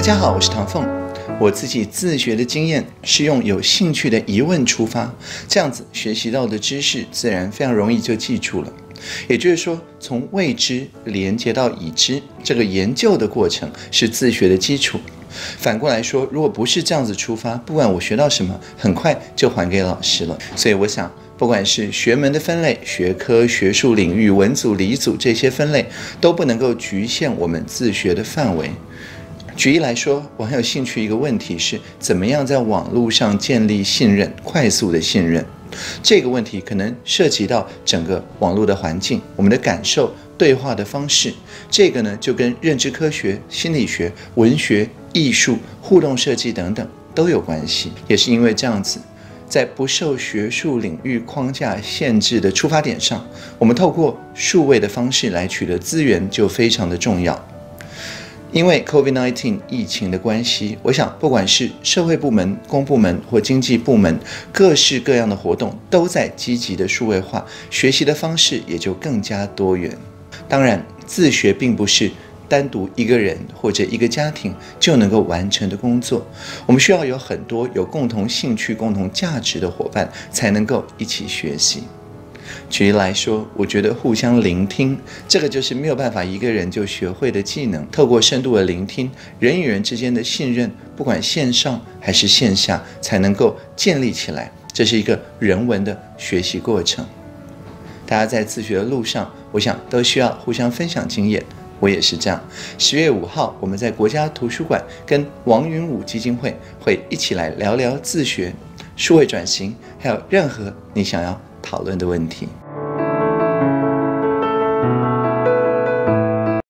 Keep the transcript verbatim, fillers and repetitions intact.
家好，我是唐凤。我自己自学的经验是用有兴趣的疑问出发，这样子学习到的知识自然非常容易就记住了。也就是说，从未知连接到已知，这个研究的过程是自学的基础。反过来说，如果不是这样子出发，不管我学到什么，很快就还给老师了。所以我想，不管是学门的分类、学科、学术领域、文组、理组这些分类，都不能够局限我们自学的范围。举例来说，我很有兴趣一个问题是，怎么样在网络上建立信任，快速的信任。这个问题可能涉及到整个网络的环境，我们的感受、对话的方式。这个呢，就跟认知科学、心理学、文学、艺术、互动设计等等都有关系。也是因为这样子，在不受学术领域框架限制的出发点上，我们透过数位的方式来取得资源就非常的重要。因为 COVID 十九 疫情的关系，我想不管是社会部门、公部门或经济部门，各式各样的活动都在积极的数位化，学习的方式也就更加多元。当然，自学并不是单独一个人或者一个家庭就能够完成的工作，我们需要有很多有共同兴趣、共同价值的伙伴，才能够一起学习。举例来说，我觉得互相聆听，这个就是没有办法一个人就学会的技能。透过深度的聆听，人与人之间的信任，不管线上还是线下，才能够建立起来。这是一个人文的学习过程。大家在自学的路上，我想都需要互相分享经验。我也是这样。十月五号，我们在国家图书馆跟王云武基金会会一起来聊聊自学、数位转型，还有任何你想要讨论的问题。